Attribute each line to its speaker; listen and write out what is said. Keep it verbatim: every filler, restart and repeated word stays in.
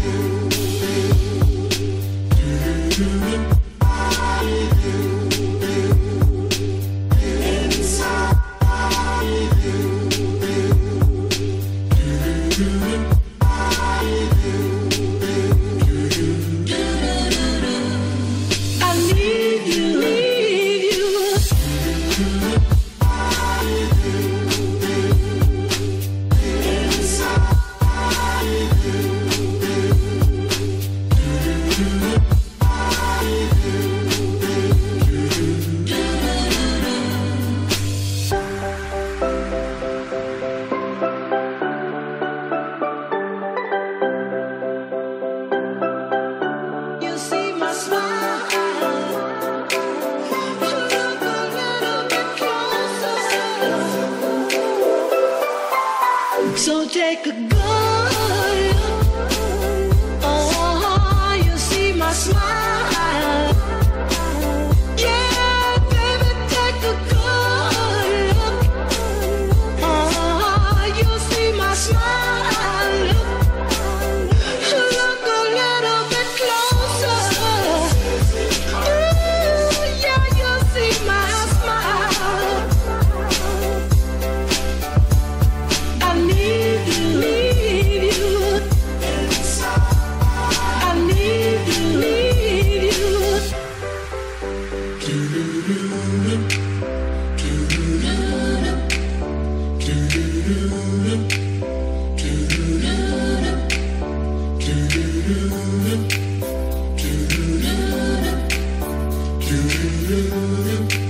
Speaker 1: So take a good look. Oh, you see my smile. Yeah, baby, take a good look. Oh, you see my smile. Look, look a little bit closer. Ooh, yeah, you see my smile. I need you, need you. I need you, need you. Do